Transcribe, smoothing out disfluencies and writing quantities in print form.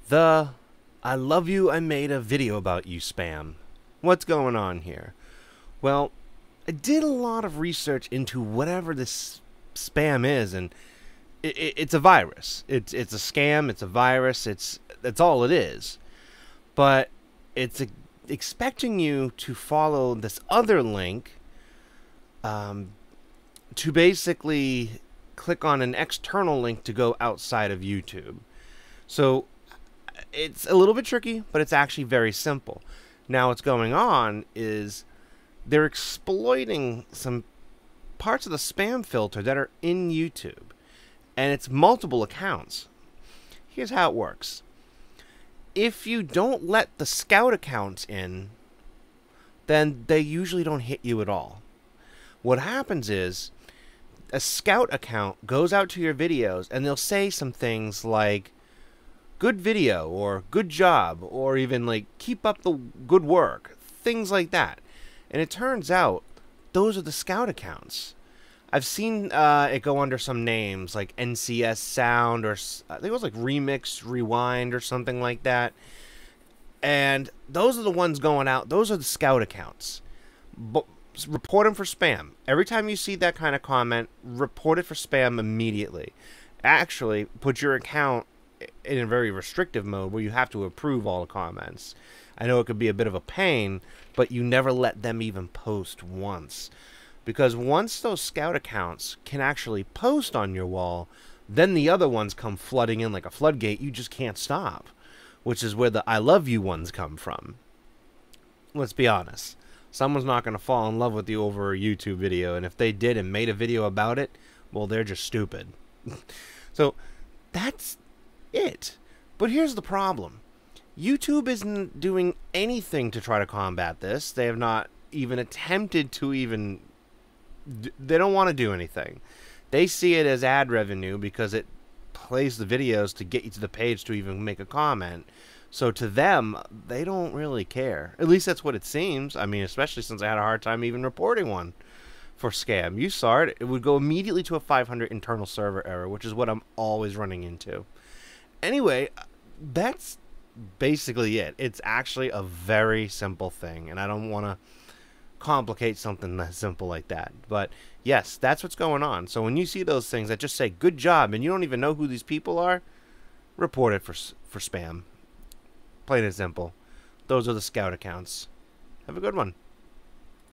The I love you, I made a video about you spam. What's going on here? Well, I did a lot of research into whatever this spam is, and it's a virus. It's a scam, it's a virus, that's all it is. But it's expecting you to follow this other link to basically click on an external link to go outside of YouTube. So it's a little bit tricky, but it's actually very simple. Now, what's going on is they're exploiting some parts of the spam filter that are in YouTube, and it's multiple accounts. Here's how it works. If you don't let the scout accounts in, then they usually don't hit you at all. What happens is a scout account goes out to your videos and they'll say some things like good video or good job or even like keep up the good work, things like that. And it turns out those are the scout accounts. I've seen it go under some names like NCS Sound, or I think it was like Remix Rewind or something like that. And those are the ones going out. Those are the scout accounts. But report them for spam. Every time you see that kind of comment, report it for spam immediately. Actually, put your account in a very restrictive mode where you have to approve all the comments. I know it could be a bit of a pain, but you never let them even post once. Because once those scout accounts can actually post on your wall, then the other ones come flooding in like a floodgate. You just can't stop. Which is where the I love you ones come from. Let's be honest. Someone's not going to fall in love with you over a YouTube video, and if they did and made a video about it, well, they're just stupid. So, that's it. But here's the problem. YouTube isn't doing anything to try to combat this. They have not even attempted to even... They don't want to do anything. They see it as ad revenue because it plays the videos to get you to the page to even make a comment. So to them, they don't really care. At least that's what it seems. I mean, especially since I had a hard time even reporting one for scam. You saw it. It would go immediately to a 500 internal server error, which is what I'm always running into. Anyway, that's basically it. It's actually a very simple thing, and I don't want to complicate something that simple like that. But yes, that's what's going on. So when you see those things that just say good job and you don't even know who these people are, report it for spam. Plain and simple. Those are the scout accounts. Have a good one.